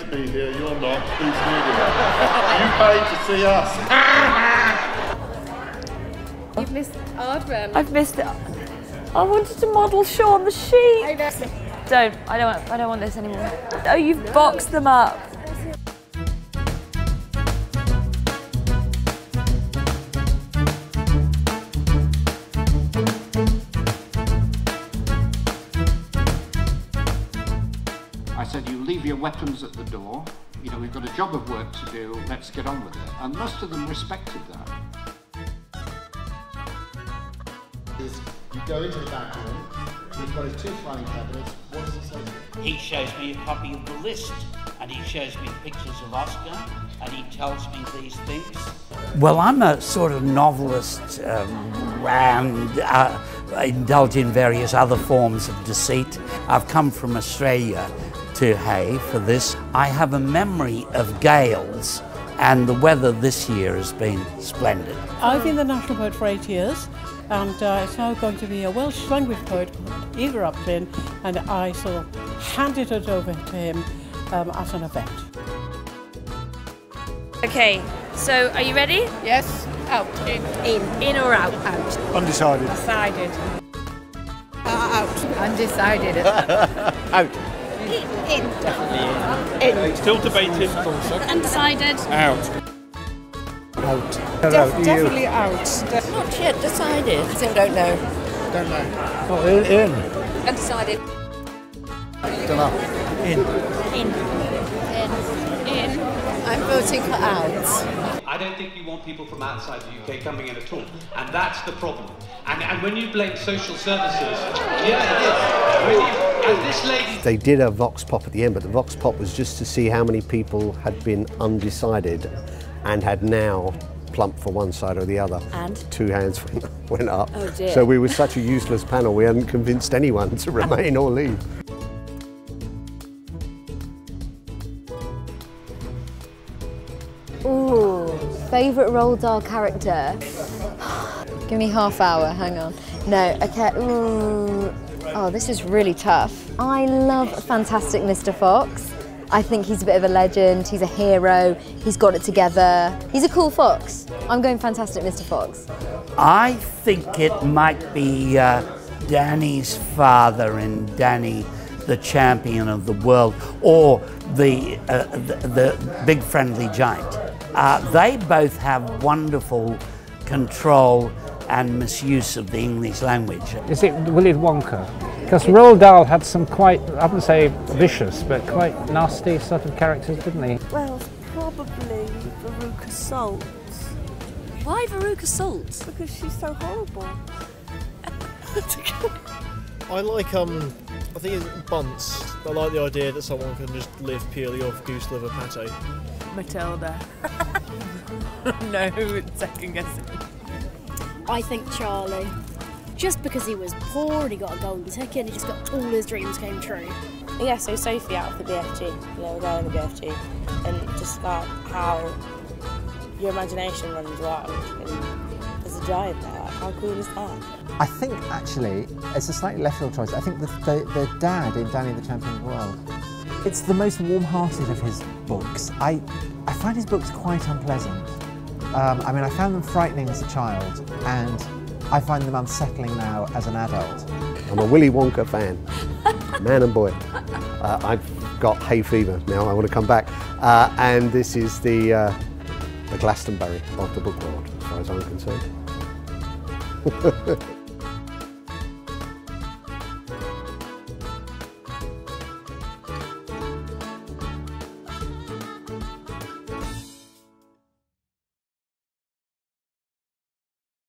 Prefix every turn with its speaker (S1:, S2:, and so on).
S1: to be here, you're not. Who's needed it? You paid to see us.
S2: You've missed Aardman.
S3: I've missed it. I wanted to model Shaun the sheep.
S2: I know.
S3: I don't want this anymore. Oh, you've boxed them up.
S4: I said, you leave your weapons at the door. You know, we've got a job of work to do. Let's get on with it. And most of them respected that.
S5: You go into the back room, he's got his two filing cabinets, what does he say?
S6: He shows me a copy of the list, and he shows me pictures of Oscar, and he tells me these things.
S7: Well, I'm a sort of novelist and indulge in various other forms of deceit. I've come from Australia to Hay for this. I have a memory of gales, and the weather this year has been splendid.
S8: I've been the national poet for 8 years, and it's now going to be a Welsh language poet, Igor Upton, and I sort of handed it over to him at an event.
S3: Okay, so are you ready?
S2: Yes. Out.
S3: In or out?
S2: Out.
S5: Undecided.
S2: Decided. Out. Undecided.
S5: Out.
S2: In.
S1: In. Still debating.
S3: Undecided.
S1: Out.
S5: Out.
S2: Definitely out.
S3: Not yet decided.
S2: Still don't know.
S5: Don't know. Oh, in.
S3: Undecided.
S5: Don't know. In.
S2: I'm voting for out.
S9: I don't think you want people from outside the UK coming in at all, and that's the problem. And when you blame social services, as this lady...
S10: They did a Vox Pop at the end, but the Vox Pop was just to see how many people had been undecided and had now plumped for one side or the other.
S3: And?
S10: 2 hands went up.
S3: Oh dear.
S10: So we were such a useless panel, we hadn't convinced anyone to remain or leave.
S11: Ooh, favourite Roald Dahl character?
S2: Give me half hour, hang on.
S11: No, okay, ooh. Oh, this is really tough. I love Fantastic Mr. Fox. I think he's a bit of a legend, he's a hero, he's got it together. He's a cool fox. I'm going Fantastic Mr. Fox.
S7: I think it might be Danny's father in Danny, the Champion of the World, or the Big Friendly Giant. They both have wonderful control and misuse of the English language.
S12: Is it Willy Wonka? Because Roald Dahl had some quite, I wouldn't say vicious, but quite nasty sort of characters, didn't he?
S3: Well, probably Veruca Salt. Why Veruca Salt? Because she's so horrible.
S13: I like I think it's Bunce. I like the idea that someone can just live purely off goose liver pate.
S2: Matilda. No, second guessing.
S11: I think Charlie. Just because he was poor and he got a golden ticket and he just got all his dreams came true.
S3: Yeah, so Sophie out of the BFG, you know, we're going in the BFG, and just about how your imagination runs wild, and there's a giant there, like, how cool is that?
S12: I think actually, it's a slightly left field choice. I think the dad in Danny the Champion of the World, it's the most warm-hearted of his books. I find his books quite unpleasant. I mean, I found them frightening as a child, and I find them unsettling now as an adult.
S10: I'm a Willy Wonka fan, man and boy. I've got hay fever now, I want to come back. And this is the Glastonbury of the book world, as far as I'm concerned.